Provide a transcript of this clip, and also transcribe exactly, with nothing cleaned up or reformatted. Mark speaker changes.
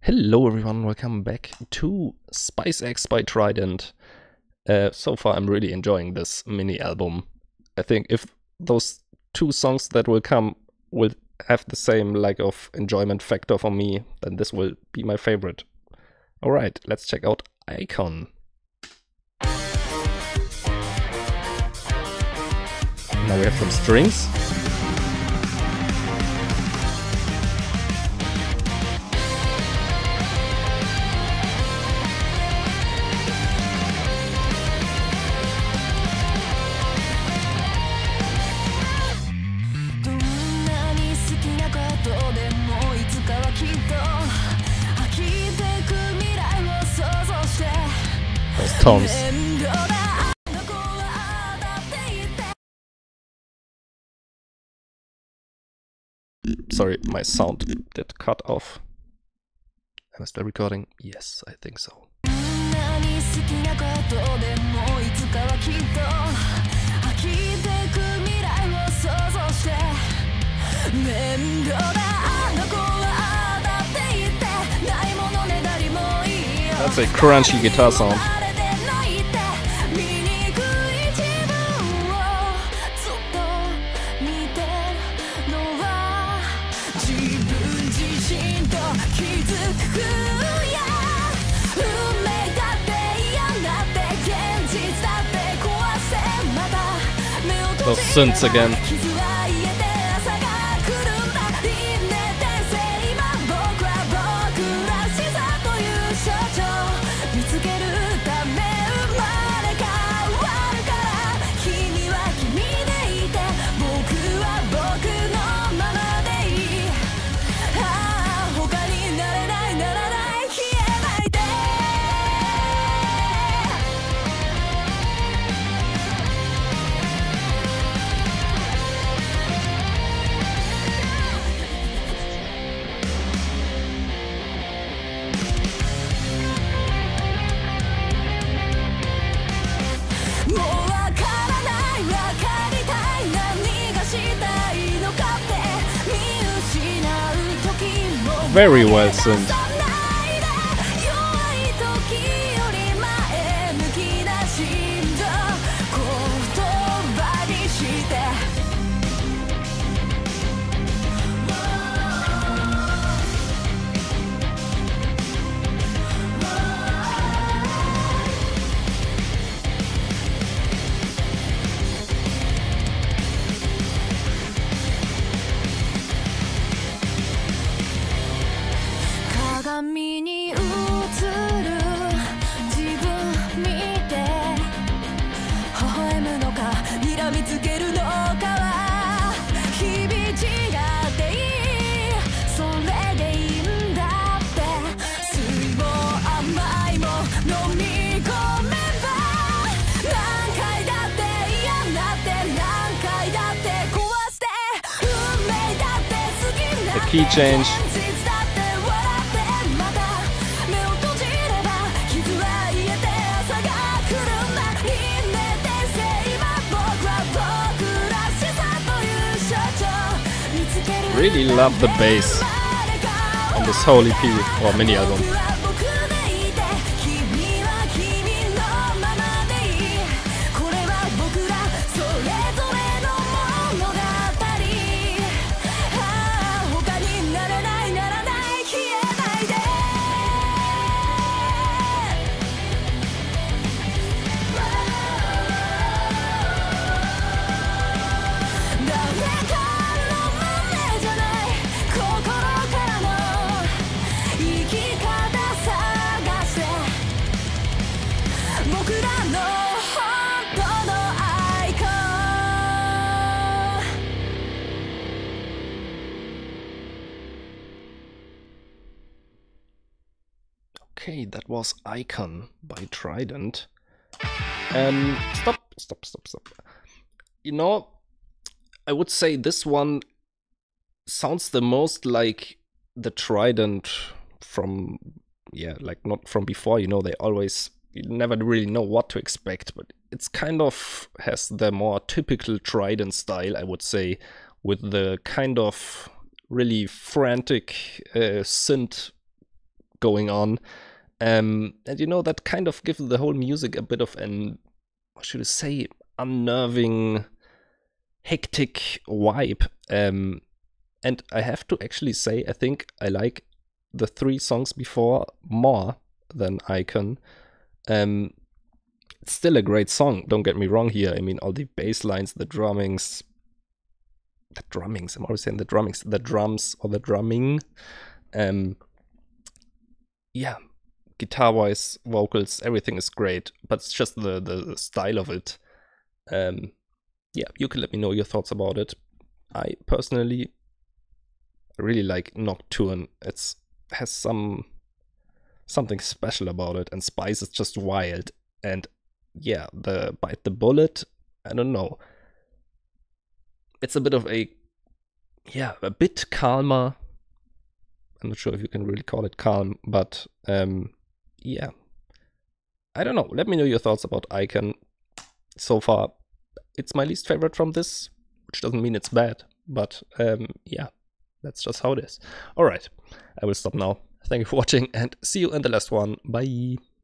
Speaker 1: Hello everyone, welcome back to Spice X by TRiDENT. Uh, so far I'm really enjoying this mini album. I think if those two songs that will come will have the same like of enjoyment factor for me, then this will be my favorite. Alright, let's check out iCON. Now we have some strings. Those tones. Sorry, my sound did cut off. Am I still recording? Yes, I think so. That's a crunchy guitar sound. Those synths again. Very well synced. The key change. Really love the bass on this whole E P or mini album. Okay, that was iCON by TRiDENT. Um, stop, stop, stop, stop. You know, I would say this one sounds the most like the TRiDENT from, yeah, like not from before, you know, they always, you never really know what to expect, but it's kind of has the more typical TRiDENT style, I would say, with the kind of really frantic uh, synth going on. Um, and you know, that kind of gives the whole music a bit of an, what should I say, unnerving, hectic vibe. Um, and I have to actually say, I think I like the three songs before more than iCON. Um, it's still a great song, don't get me wrong here. I mean, all the bass lines, the drummings, the drummings, I'm always saying the drummings, the drums or the drumming. Um, yeah, guitar-wise, vocals, everything is great, but it's just the, the, the style of it. Um, yeah, you can let me know your thoughts about it. I personally really like Nocturne. It's has some something special about it, and Spice is just wild. And yeah, the Bite the Bullet, I don't know. It's a bit of a, yeah, a bit calmer. I'm not sure if you can really call it calm, but um, yeah. I don't know. Let me know your thoughts about iCON. So far, it's my least favorite from this, which doesn't mean it's bad, but um, yeah, that's just how it is. All right, I will stop now. Thank you for watching and see you in the last one. Bye.